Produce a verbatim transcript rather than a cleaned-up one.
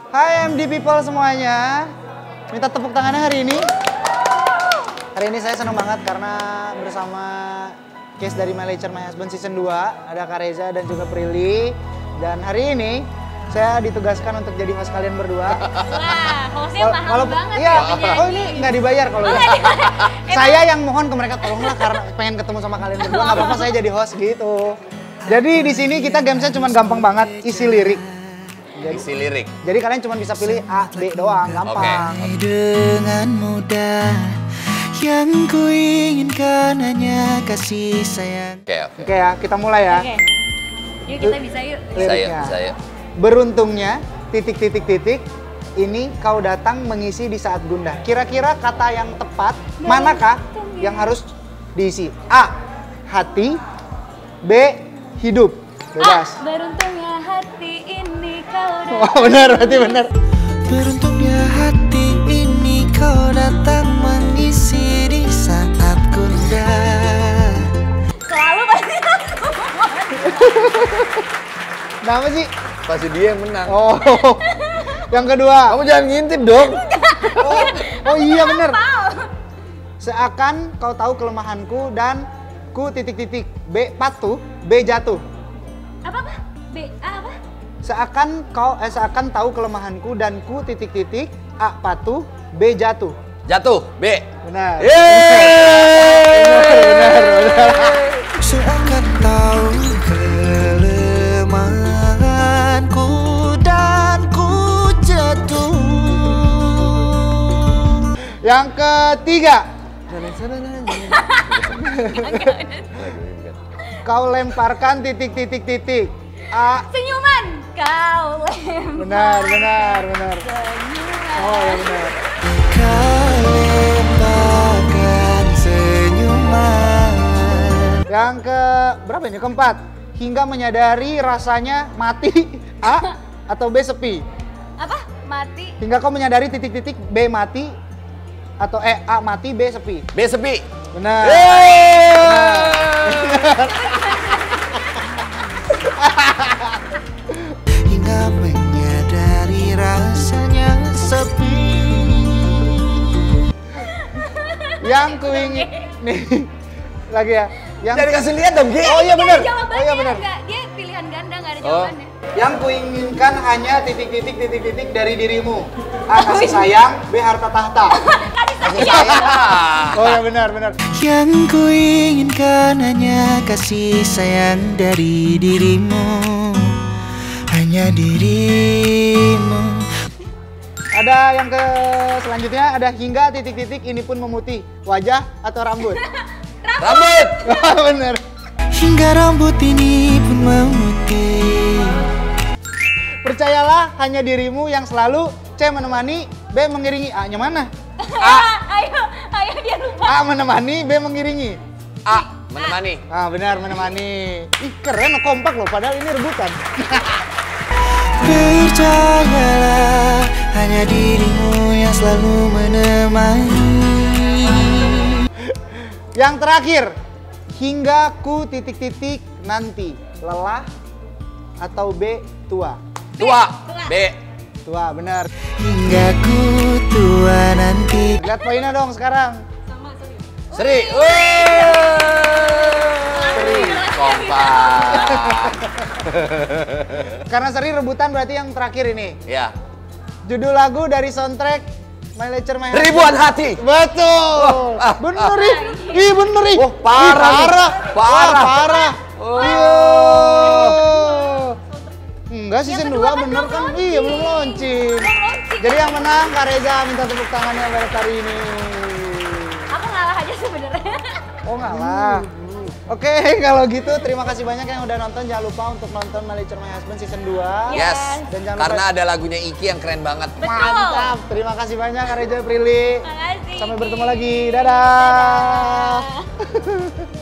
Hai M D people semuanya. Minta tepuk tangannya hari ini. Hari ini saya senang banget karena bersama case dari My Lecture My Husband Season dua. Ada Kak Reza dan juga Prilly. Dan hari ini saya ditugaskan untuk jadi host kalian berdua. Wah, hostnya mahal Walaupun, banget iya, ya. oh ini nggak dibayar kalau oh, ya. Saya yang mohon ke mereka tolonglah karena pengen ketemu sama kalian berdua. Nggak apa-apa saya jadi host gitu. Jadi di sini kita gamesnya cuma gampang banget, isi lirik. Jadi, isi lirik. Jadi kalian cuma bisa pilih A, B doang, gampang. Okay. Dengan mudah yang ku inginkan hanya kasih sayang. Oke, okay, oke. Okay. Oke ya, kita mulai ya. Oke. Yuk kita bisa yuk. Saya, saya. Beruntungnya, titik-titik-titik, ini kau datang mengisi di saat gundah. Kira-kira kata yang tepat, manakah yang harus diisi? A, hati. B, hidup. Bebas. Ah, beruntungnya hati ini kau datang. Oh benar, berarti benar. Beruntungnya hati ini kau datang mengisi di saat gundah. Selalu pasti aku. Kenapa sih? Pasti dia yang menang. Oh, yang kedua. Kamu jangan ngintip dong. Oh, oh iya benar. Seakan kau tahu kelemahanku dan ku titik-titik. B, patuh. B, jatuh. Apa apa? B, A apa? Seakan kau eh, seakan tahu kelemahanku dan ku titik-titik. A, patuh. B, jatuh. Jatuh. B. Benar. Yeay. Benar, benar. Seakan tahu kelemahanku dan ku jatuh. Yang ketiga. Kau lemparkan titik-titik-titik. A. Senyuman. Kau lempar. Benar, benar, benar. Senyuman. Oh ya benar. Kau lemparkan senyuman. Yang ke berapa ini? Keempat. Hingga menyadari rasanya mati. A atau B, sepi. Apa? Mati. Hingga kau menyadari titik-titik. B, mati. Atau E, A, mati. B, sepi. B, sepi. Benar. Hingga menyadari rasanya sepi. Yang kuingin nih lagi ya. Yang Jangan dikasih lihat dong, Gi. Oh iya benar. Jawabannya Oh iya benar. enggak. Dia pilihan ganda enggak ada Oh. jawabannya. Yang kuinginkan hanya titik-titik titik-titik dari dirimu. A, kasih sayang. B, harta tahta. Kasih sayang. Oh ya benar benar. Yang ku inginkan hanya kasih sayang dari dirimu, hanya dirimu. Ada yang ke selanjutnya ada hingga titik-titik ini pun memutih. Wajah atau rambut? Rambut. Oh, benar. Hingga rambut ini pun memutih. Percayalah hanya dirimu yang selalu. C, menemani. B, mengiringi. A nya mana? A. Ayo, ayo dia lupa. A, menemani. B, mengiringi. A. Menemani. Ah benar, menemani. Ih keren, kompak loh. Padahal ini rebutan. Percayalah hanya dirimu yang selalu menemani. Yang terakhir, hingga ku titik-titik nanti. Lelah atau B, tua? Tua. B. Tua, benar. Hingga ku tua nanti. Lihat poinnya dong sekarang. Seri. Seri. Kompak. Karena seri rebutan berarti yang terakhir ini. Ya. Judul lagu dari soundtrack My Lecture My Husband. Ribuan hati. Betul. Wah, ah, bener ah. ih. Ih bener ih. Wah, parah Ih, nih. parah. Parah. Wah, parah. Oh. Iya. Enggak season Yang dua kedua kan bener belum kan? launching. Iya belum launching. Belum launching. Jadi yang menang Kak Reza, minta tepuk tangannya pada hari ini. Aku ngalah aja sebenarnya. Oh ngalah. Oke, kalau gitu terima kasih banyak yang udah nonton. Jangan lupa untuk nonton My Lecture My Husband Season dua. Yes. Dan jangan Karena lupa. ada lagunya Iki yang keren banget. Betul. Mantap. Terima kasih banyak Kak Reza, Prilly. Makasih. Sampai bertemu lagi. Dadah. Dadah.